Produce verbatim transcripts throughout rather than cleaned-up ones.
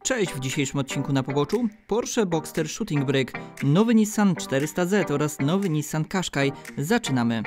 Cześć, w dzisiejszym odcinku na poboczu Porsche Boxster Shooting Brake, nowy Nissan czterysta Z oraz nowy Nissan Qashqai. Zaczynamy!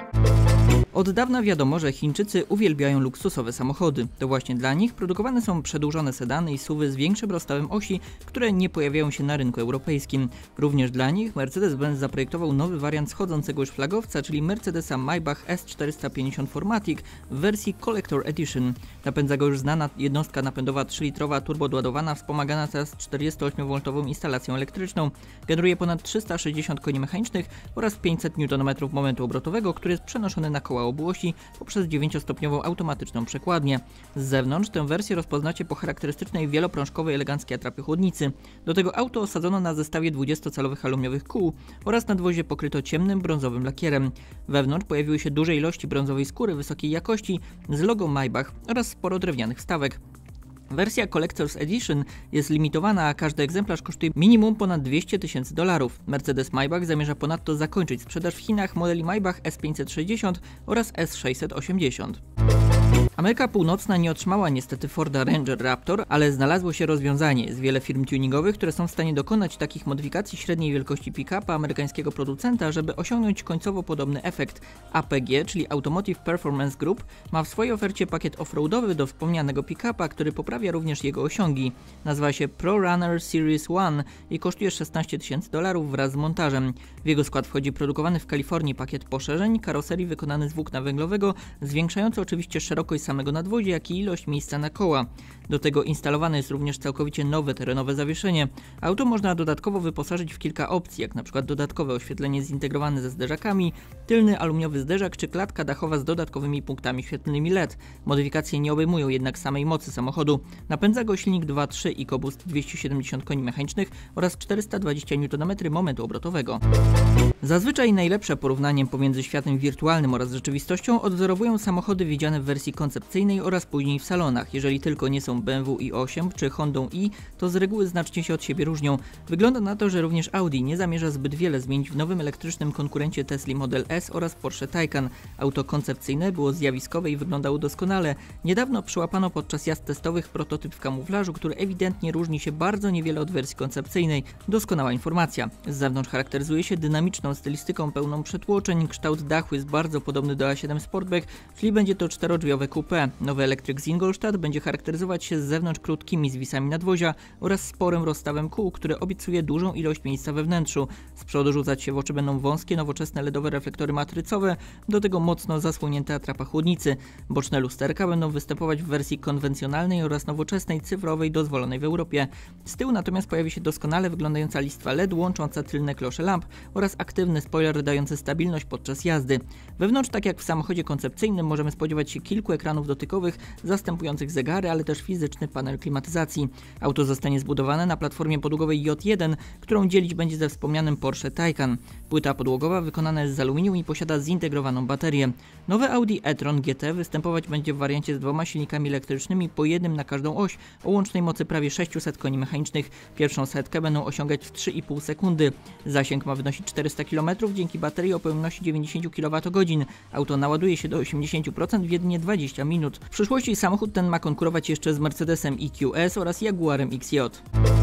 Od dawna wiadomo, że Chińczycy uwielbiają luksusowe samochody. To właśnie dla nich produkowane są przedłużone sedany i suwy z większym rozstawem osi, które nie pojawiają się na rynku europejskim. Również dla nich Mercedes-Benz zaprojektował nowy wariant schodzącego już flagowca, czyli Mercedesa Maybach S czterysta pięćdziesiąt cztery matic w wersji Collector Edition. Napędza go już znana jednostka napędowa trzylitrowa turbodoładowana, wspomagana teraz czterdziestoośmiowoltową instalacją elektryczną. Generuje ponad trzysta sześćdziesiąt koni mechanicznych oraz pięćset niutonmetrów momentu obrotowego, który jest przenoszony na koła obuości poprzez dziewięciostopniową automatyczną przekładnię. Z zewnątrz tę wersję rozpoznacie po charakterystycznej wieloprążkowej eleganckiej atrapie chłodnicy. Do tego auto osadzono na zestawie dwudziestocalowych aluminiowych kół oraz nadwozie pokryto ciemnym brązowym lakierem. Wewnątrz pojawiły się duże ilości brązowej skóry wysokiej jakości z logo Maybach oraz sporo drewnianych wstawek. Wersja Collector's Edition jest limitowana, a każdy egzemplarz kosztuje minimum ponad dwieście tysięcy dolarów. Mercedes-Maybach zamierza ponadto zakończyć sprzedaż w Chinach modeli Maybach S pięćset sześćdziesiąt oraz S sześćset osiemdziesiąt. Ameryka Północna nie otrzymała niestety Forda Ranger Raptor, ale znalazło się rozwiązanie. Jest wiele firm tuningowych, które są w stanie dokonać takich modyfikacji średniej wielkości pick-upa amerykańskiego producenta, żeby osiągnąć końcowo podobny efekt. A P G, czyli Automotive Performance Group, ma w swojej ofercie pakiet offroadowy do wspomnianego pick-upa, który poprawia również jego osiągi. Nazywa się Pro Runner Series jeden i kosztuje szesnaście tysięcy dolarów wraz z montażem. W jego skład wchodzi produkowany w Kalifornii pakiet poszerzeń, karoserii wykonany z włókna węglowego, zwiększający oczywiście szerokość samego nadwozia, jak i ilość miejsca na koła. Do tego instalowane jest również całkowicie nowe terenowe zawieszenie. Auto można dodatkowo wyposażyć w kilka opcji, jak np. dodatkowe oświetlenie zintegrowane ze zderzakami, tylny aluminiowy zderzak czy klatka dachowa z dodatkowymi punktami świetlnymi L E D. Modyfikacje nie obejmują jednak samej mocy samochodu. Napędza go silnik dwa przecinek trzy EcoBoost dwieście siedemdziesiąt koni mechanicznych oraz czterysta dwadzieścia niutonmetrów momentu obrotowego. Zazwyczaj najlepsze porównaniem pomiędzy światem wirtualnym oraz rzeczywistością odwzorowują samochody widziane w wersji koncepcyjnej oraz później w salonach. Jeżeli tylko nie są B M W i osiem czy Hondą i, to z reguły znacznie się od siebie różnią. Wygląda na to, że również Audi nie zamierza zbyt wiele zmienić w nowym elektrycznym konkurencie Tesli Model S oraz Porsche Taycan. Auto koncepcyjne było zjawiskowe i wyglądało doskonale. Niedawno przyłapano podczas jazd testowych prototyp w kamuflażu, który ewidentnie różni się bardzo niewiele od wersji koncepcyjnej. Doskonała informacja. Z zewnątrz charakteryzuje się dynamiczną stylistyką pełną przetłoczeń. Kształt dachu jest bardzo podobny do A siedem Sportback, czyli będzie to czterodrzwiowe coupé. Nowy elektryk z Ingolstadt będzie charakteryzować się z zewnątrz krótkimi zwisami nadwozia oraz sporym rozstawem kół, który obiecuje dużą ilość miejsca we wnętrzu. Z przodu rzucać się w oczy będą wąskie, nowoczesne LEDowe reflektory matrycowe, do tego mocno zasłonięta atrapa chłodnicy. Boczne lusterka będą występować w wersji konwencjonalnej oraz nowoczesnej cyfrowej dozwolonej w Europie. Z tyłu natomiast pojawi się doskonale wyglądająca listwa L E D łącząca tylne klosze lamp oraz aktywny spoiler dający stabilność podczas jazdy. Wewnątrz, tak jak w samochodzie koncepcyjnym, możemy spodziewać się kilku ekranów dotykowych zastępujących zegary, ale też fizyczny panel klimatyzacji. Auto zostanie zbudowane na platformie podłogowej J jeden, którą dzielić będzie ze wspomnianym Porsche Taycan. Płyta podłogowa wykonana jest z aluminium i posiada zintegrowaną baterię. Nowe Audi e-tron G T występować będzie w wariancie z dwoma silnikami elektrycznymi, po jednym na każdą oś, o łącznej mocy prawie sześćset koni mechanicznych. Pierwszą setkę będą osiągać w trzy i pół sekundy. Zasięg ma wynosić czterysta kilometrów dzięki baterii o pojemności dziewięćdziesiąt kilowatogodzin. Auto naładuje się do osiemdziesięciu procent w jedynie dwadzieścia minut. W przyszłości samochód ten ma konkurować jeszcze z Mercedesem E Q S oraz Jaguarem X J.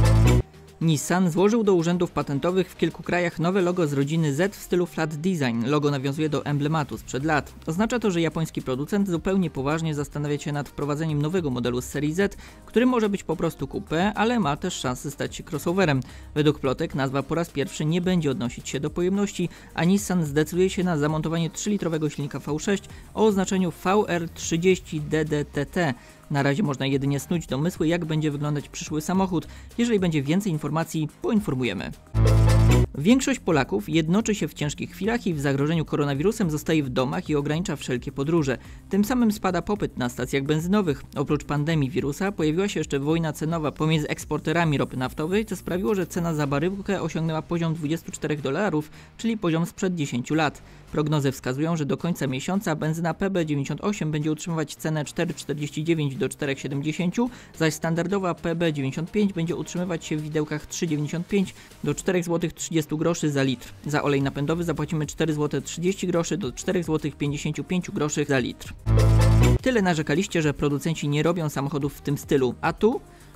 Nissan złożył do urzędów patentowych w kilku krajach nowe logo z rodziny Z w stylu flat design. Logo nawiązuje do emblematu sprzed lat. Oznacza to, że japoński producent zupełnie poważnie zastanawia się nad wprowadzeniem nowego modelu z serii Z, który może być po prostu coupé, ale ma też szansę stać się crossoverem. Według plotek nazwa po raz pierwszy nie będzie odnosić się do pojemności, a Nissan zdecyduje się na zamontowanie trzylitrowego silnika V sześć o oznaczeniu V R trzydzieści D D T T. Na razie można jedynie snuć domysły, jak będzie wyglądać przyszły samochód. Jeżeli będzie więcej informacji, poinformujemy. Większość Polaków jednoczy się w ciężkich chwilach i w zagrożeniu koronawirusem zostaje w domach i ogranicza wszelkie podróże. Tym samym spada popyt na stacjach benzynowych. Oprócz pandemii wirusa pojawiła się jeszcze wojna cenowa pomiędzy eksporterami ropy naftowej, co sprawiło, że cena za baryłkę osiągnęła poziom dwudziestu czterech dolarów, czyli poziom sprzed dziesięciu lat. Prognozy wskazują, że do końca miesiąca benzyna P B dziewięćdziesiąt osiem będzie utrzymywać cenę cztery przecinek czterdzieści dziewięć do czterech przecinek siedemdziesiąt, zaś standardowa P B dziewięćdziesiąt pięć będzie utrzymywać się w widełkach trzy przecinek dziewięćdziesiąt pięć do czterech złotych trzydziestu groszy za litr. Za olej napędowy zapłacimy cztery złote trzydzieści groszy do czterech złotych pięćdziesięciu pięciu groszy za litr. Tyle narzekaliście, że producenci nie robią samochodów w tym stylu, a tu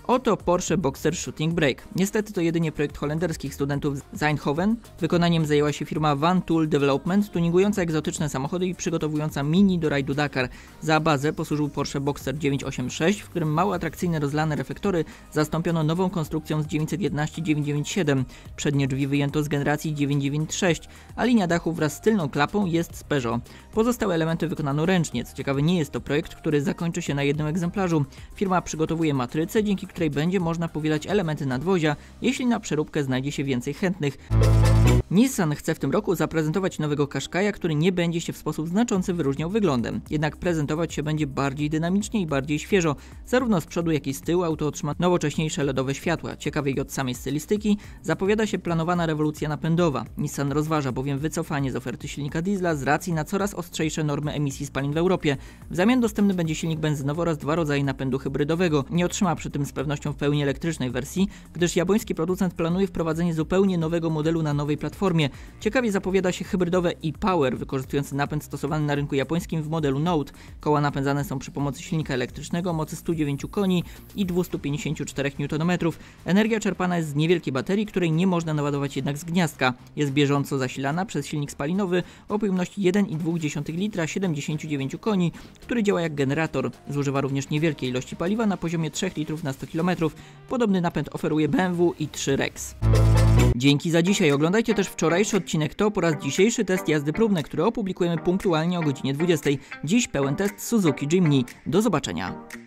Oto Porsche Boxster Shooting Brake. Niestety to jedynie projekt holenderskich studentów z Eindhoven. Wykonaniem zajęła się firma Van Tool Development, tuningująca egzotyczne samochody i przygotowująca mini do rajdu Dakar. Za bazę posłużył Porsche Boxster dziewięćset osiemdziesiąt sześć, w którym mało atrakcyjne rozlane reflektory zastąpiono nową konstrukcją z dziewięćset jedenaście dziewięćset dziewięćdziesiąt siedem. Przednie drzwi wyjęto z generacji dziewięćset dziewięćdziesiąt sześć, a linia dachu wraz z tylną klapą jest z Peugeot. Pozostałe elementy wykonano ręcznie. Co ciekawe, nie jest to projekt, który zakończy się na jednym egzemplarzu. Firma przygotowuje matrycę, dzięki której będzie można powielać elementy nadwozia, jeśli na przeróbkę znajdzie się więcej chętnych. Nissan chce w tym roku zaprezentować nowego Qashqai'a, który nie będzie się w sposób znaczący wyróżniał wyglądem. Jednak prezentować się będzie bardziej dynamicznie i bardziej świeżo. Zarówno z przodu, jak i z tyłu auto otrzyma nowocześniejsze lodowe światła. Ciekawiej od samej stylistyki zapowiada się planowana rewolucja napędowa. Nissan rozważa bowiem wycofanie z oferty silnika diesla z racji na coraz ostrzejsze normy emisji spalin w Europie. W zamian dostępny będzie silnik benzynowy oraz dwa rodzaje napędu hybrydowego. Nie otrzyma przy tym z pewnością w pełni elektrycznej wersji, gdyż japoński producent planuje wprowadzenie zupełnie nowego modelu na nowej platformie. Ciekawie zapowiada się hybrydowe e-Power, wykorzystujący napęd stosowany na rynku japońskim w modelu Note. Koła napędzane są przy pomocy silnika elektrycznego o mocy stu dziewięciu koni i dwustu pięćdziesięciu czterech niutonometrów. Energia czerpana jest z niewielkiej baterii, której nie można naładować jednak z gniazdka. Jest bieżąco zasilana przez silnik spalinowy o pojemności jeden i dwie dziesiąte litra, siedemdziesięciu dziewięciu koni, który działa jak generator. Zużywa również niewielkie ilości paliwa na poziomie trzech litrów na sto kilometrów. Podobny napęd oferuje B M W i trzy Rex. Dzięki za dzisiaj. Oglądajcie też wczorajszy odcinek Top oraz dzisiejszy test jazdy próbny, który opublikujemy punktualnie o godzinie dwudziestej. Dziś pełen test Suzuki Jimny. Do zobaczenia.